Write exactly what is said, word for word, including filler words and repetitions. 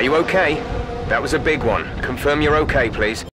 Are you okay? That was a big one. Confirm you're okay, please.